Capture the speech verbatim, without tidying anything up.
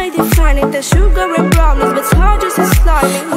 I define it, the sugar and brownness, but it's hard just as slimy.